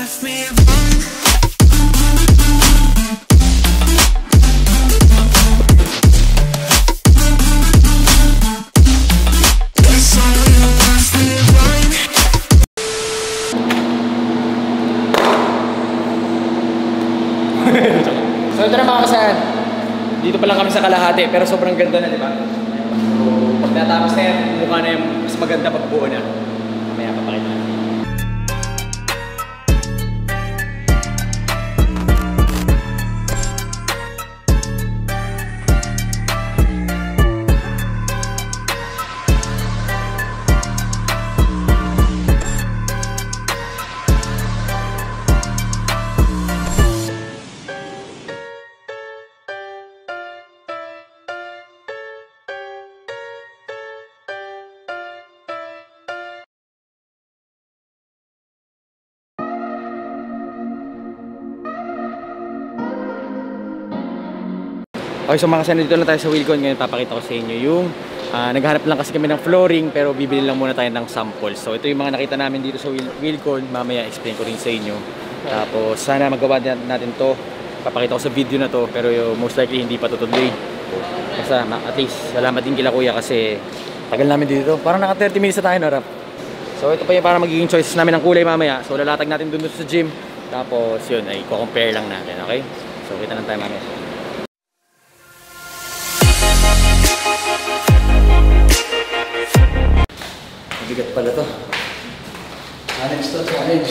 pass me wrong. Guess I will pass me wrong. So ito na mga kasayan. Dito pa lang kami sa kalahati pero sobrang ganda na, di ba? Pag natapos na yan, mukha na yung mas maganda pagbuo na. Mamaya papakita natin. Okay, so mga kasana, dito lang tayo sa Wilcon. Ngayon papakita ko sa inyo yung naghahanap lang kasi kami ng flooring pero bibili lang muna tayo ng samples. So ito yung mga nakita namin dito sa Wilcon. Mamaya explain ko rin sa inyo. Tapos sana magawa natin to. Papakita ko sa video na to pero most likely hindi pa to today. Basta at least salamat din kila kuya kasi tagal namin dito. Parang naka 30 minutes na tayo na rap. So ito pa yung para magiging choices namin ng kulay mamaya. So lalatag natin dun sa gym. Tapos yun ay i-compare lang natin, okay? So kita lang tayo mamaya. Bigat pala to. Challenge to, challenge.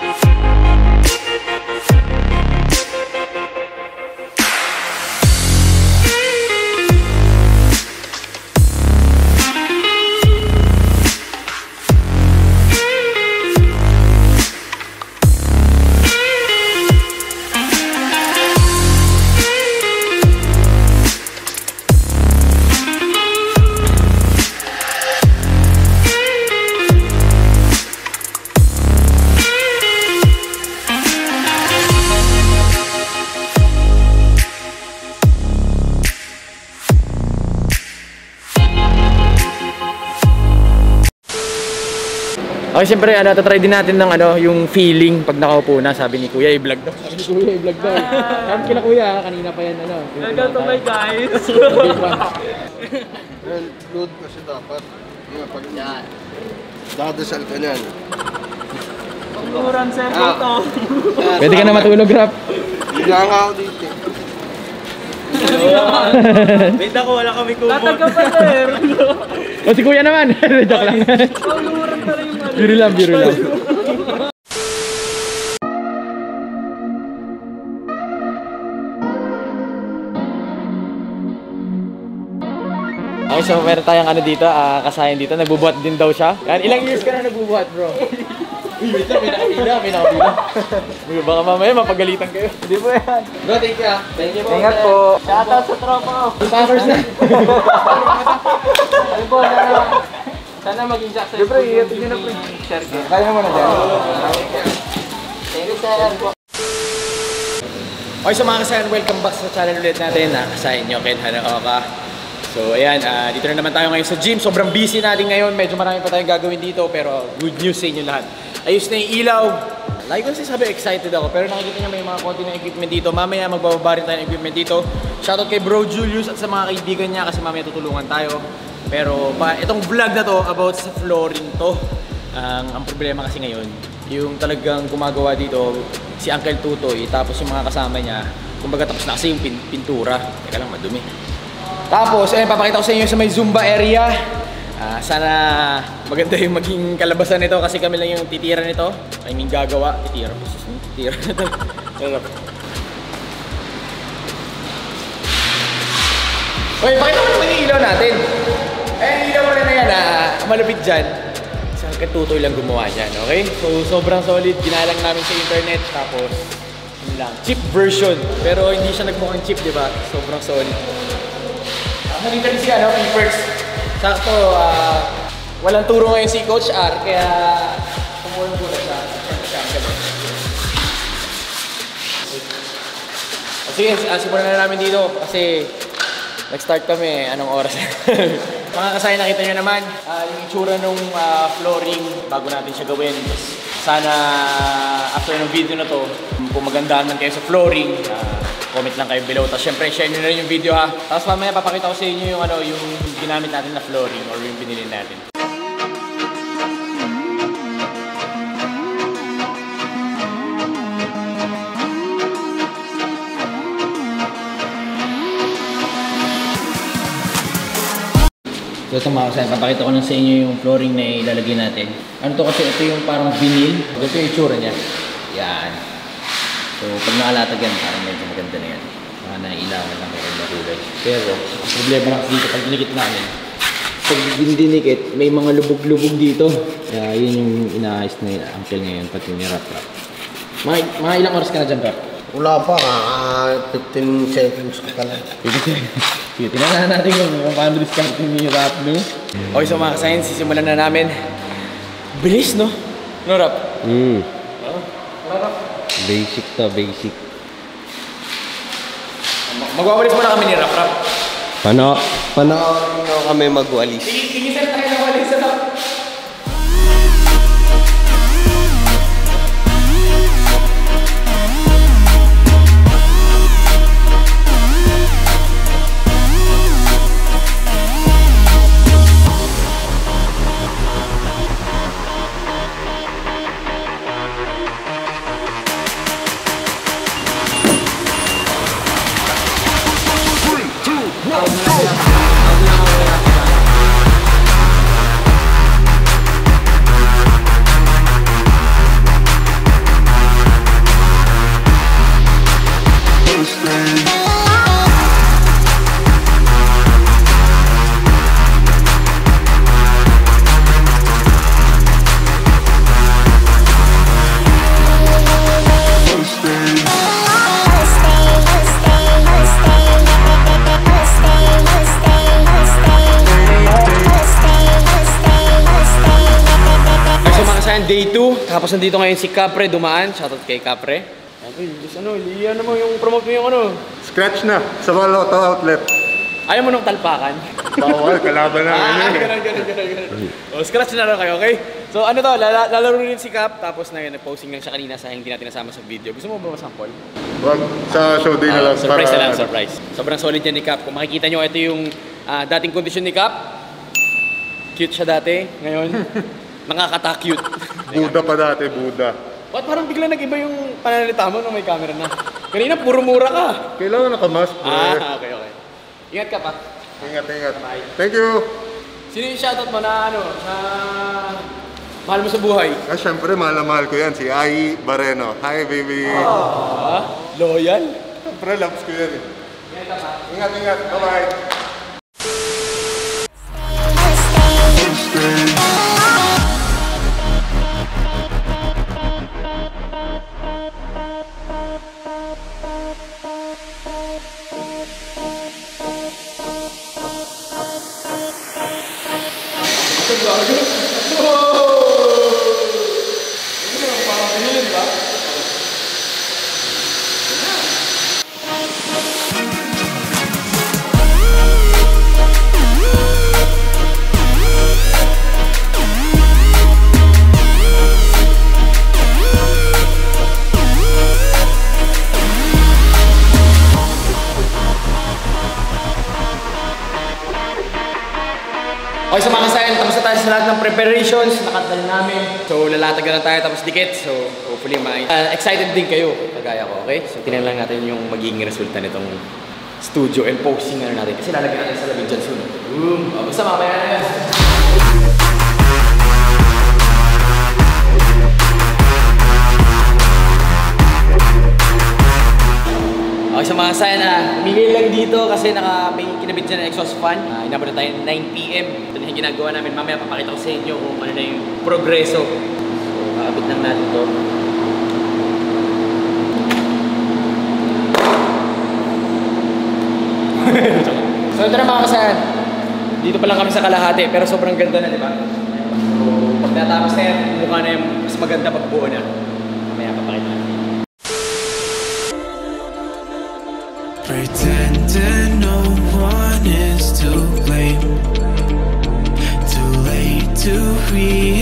Okay, siyempre, tatry din natin ng yung feeling pag nakaupo na. Sabi ni Kuya, i-vlog daw. Sabi ni Kuya, i-vlog daw. Sabi kila Kuya, kanina pa yan, Welcome to my guys! Load kasi dapat. Pag dadasal ka niyan. Tuluran sir dito. Pwede ka na matulog, Rap. Hindi nga ako dito. Wait ako, wala kami kubo. Tatag ka pa sir! O si Kuya naman. Joke lang. Tuluran pa rin yung Biro lang, biro lang. Okay, so meron tayong dito, kasayan dito. Nagbubuhat din daw siya. Yan, ilang years ka na nagbubuhat, bro? Uy, wait lang, may nakapila. Baka mamaya mapagalitan kayo. Hindi po yan. Bro, thank you. Thank you po. Ingat po. Shoutout sa tropa ko. Packers na. Ano po, sana maging successful. Siyempre, iyatin nyo na po. Kaya mo na dyan. Thank you sir. Okay, so mga kasayan, welcome back sa channel ulit natin. Kasayan nyo, Ken Hanaoka. So ayan, dito na naman tayo ngayon sa gym. Sobrang busy natin ngayon. Medyo marami pa tayong gagawin dito. Pero good news sa inyo lahat. Ayos na yung ilaw. Like ko sabi, excited ako. Pero nakikita nyo may mga konti na equipment dito. Mamaya magbababa rin tayo ng equipment dito. Shoutout kay Bro Julius at sa mga kaibigan niya kasi mamaya tutulungan tayo. Pero itong vlog na to about sa flooring to. Ang problema kasi ngayon, yung talagang gumagawa dito si Uncle Tutoy. Tapos yung mga kasama niya, kumbaga tapos na kasi yung pintura. Teka lang, madumi. Tapos, papakita ko sa inyo sa may Zumba area. Sana maganda yung maging kalabasan nito kasi kami lang yung titira nito. I mean, gagawa. Titira. Titira. Uy, pakita mo naman yung ilaw natin. Yung ilaw mo na yan, malapit dyan. Isang katutoy lang gumawa dyan, okay? So, sobrang solid. Ginalang namin sa internet. Tapos, yun lang. Cheap version. Pero hindi siya nagmukhang cheap, di ba? Sobrang solid. Nandito rin si Perks. Sakto, walang turo ngayon si Coach R, kaya tumulong ko na siya. Sige, simulan na namin dito kasi nag-start kami, anong oras? mga kasaya, nakita nyo naman yung itsura ng flooring bago natin siya gawin. Sana after ng video na to, kung magandaan man kayo sa flooring, comment lang kayo below. Tapos syempre, share nyo na rin yung video ha. Tapos mamaya papakita ko sa inyo yung, yung ginamit natin na flooring or yung binili natin. So ito mga kasaya, papakita ko lang sa inyo yung flooring na ilalagay natin. Ano to kasi, ito yung parang vinyl. Ito yung itsura niya. Yan. So pag nakalatag yan, parang medyo maganda na yan. Mga nailangan lang kayo na kulay. Pero, ang problema lang dito, pag dinikit namin, pag dinikit, may mga lubog-lubog dito. Kaya yun yung inaayos na uncle ngayon, pati ni Rap-Rap. Mga ilang oras ka na dyan, Rap? Wala pa, 15 seconds ka lang. Sige, tinanaan natin kung paano discounting ni Rap, no? Okay, so mga kasayan, sisimulan na namin. Bilis, no? No, Rap? Rap? Basic to, basic. Magwawalis muna kami ni Rap. Panoorin nyo kami magwalis. Tigisan tayo ng walis sa Rap. Day 2, tapos nandito ngayon si Capre dumaan. Shoutout kay Capre. Okay, just iyan mo yung promote mo yung Scratch na sa Lotto Outlet. Ayaw mo nung talpakan. Bawal, kalaban na. Ganun. O, scratch na lang kayo, okay? So ano to, lalaro rin si Cap, tapos na yun, nag-posting lang siya kanina sa hindi natin nasama sa video. Gusto mo ba masample? Wag, sa show day na lang. Surprise na lang, surprise. Sobrang solid yan ni Cap. Kung makikita nyo, ito yung dating kondisyon ni Cap. Cute siya dati, ngayon nakakata-cute. Buda pa dati, Buda. Ba't parang bigla nag-iba yung pananalita mo nung may camera na? Kanina, puro mura ka. Kailangan nakamask. Okay. Ingat ka pa. Ingat. Thank you. Sino yung shoutout mo na mahal mo sa buhay? Syempre, mahal ko yan. Si Ai Bareno. Hi, baby. Loyal? Syempre, loves ko yan. Ingat ka pa. Ingat. Bye-bye. Okay, so mga kasayan, tapos na tayo sa lahat ng preparations, nakatala namin. So lalatag na tayo tapos dikit. So hopefully excited din kayo, kagaya ko, okay? So tingnan lang natin yung magiging resulta nitong studio and posting na natin. Kasi lalagyan natin sa labing dyan soon. Basta mamaya na yan. Okay, sa mga kasayan umingay lang dito kasi may kinabit dyan na exhaust fan. Inabot na tayo 9 PM. Ito na yung ginagawa namin. Mamaya papakita ko sa inyo kung ano na yung progreso. So, kakabit lang natin ito. So, ito na mga kasayan. Dito pa lang kami sa kalahati, pero sobrang ganda na, di ba? So, pag natapos na yan, mukha na yung mas maganda pagbuo na. Mamaya papakita natin. Pretending no one is to blame. we